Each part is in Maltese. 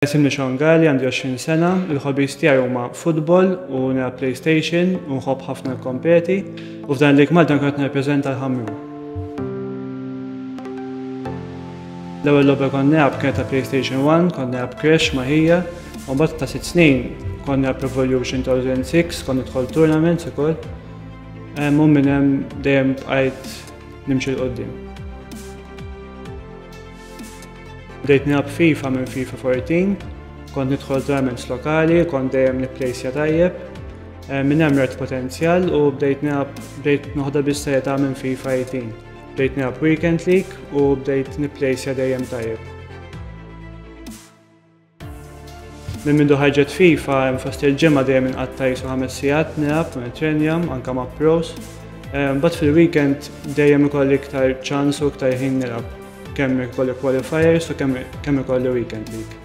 Isimni Sean Gali, għandi 20 sena, il-hobbies tiegħi huma futbol u nilgħab PlayStation u nħobb ħafna nkompeti u f'dan il-Lig Malta kont nirrappreżenta l-Ħammur. L-ewwel logħba kont nilgħab kienet ta' PlayStation 1, kont nilgħab Crash ma' hija, u mbagħad ta' 6 snin kont nilgħab Revolution 2006, kont nidħol tournaments ukoll. U minn hemm dejjem bqajt nimxi l qudiem. Bdejt nilgħab FIFA minn FIFA 14, kont nidħol tournaments lokali, kont dejjem nipplejsja tajjeb. Minn hemm rajt potenzjal u bdejt noħodha bis-serjetà minn FIFA 18. Bdejt nilgħab Weekend League u bdejt nipplejsja dejjem tajjeb. Minn mindu ħarġet FIFA fost il-ġimgħa dejjem inqattajt 5 sigħat nilgħab u nitrenjam anke ma' pros. Mbagħad fil-weekend dejjem ikolli iktar ċans u iktar ħin nilgħab. Kemm ikolli qualifiers u kemm ikolli Weekend League.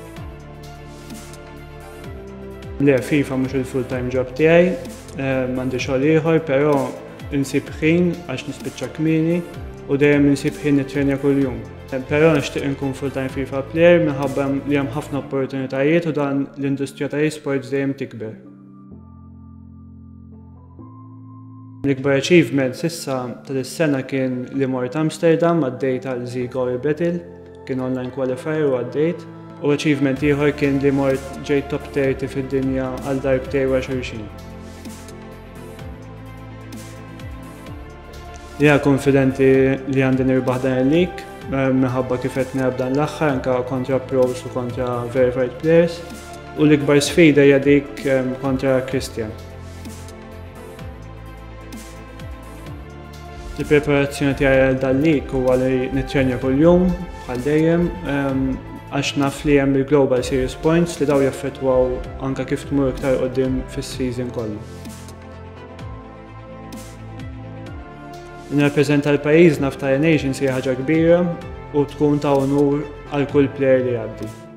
Le, FIFA mhux il-full-time job tiegħi, m'għandi xogħol ieħor, però insib ħin għax nispiċċa kmieni u dejjem insib ħin nittrenja kuljum. Però nixtieq inkun full-time FIFA player minħabba li hemm ħafna opportunitajiet u dan l-industrija ta' e-sports dejjem tikber. L-ikbar achievement sissa tal-sena kien li mort Amsterdam għaddejt għal Zigor Battle, kien online qualifier u għaddejt, u achievement ieħor kien li mort ġejt top 30 fid-dinja għal darbtej wa xulxin. Jiena konfidenti li għandi nirbaħ dan il-lig, minħabba kif qed nilgħab dan l-aħħar anke kontra pros u kontra verified players, u l-ikbar sfida hija dik kontra Christian. Il-preparazzjoni tiegħi għal dan-lig huwa li nittrenja kuljum bħal dejjem għax naf li hemm il-Global Series Points li dawn jaffettwaw anke kif tmur iktar quddiem fis-season kollu. Nirrappreżenta l-pajjiżna f'Tali Nations hija ħaġa kbira u tkun ta' onur għal kull plejer li jgħaddi.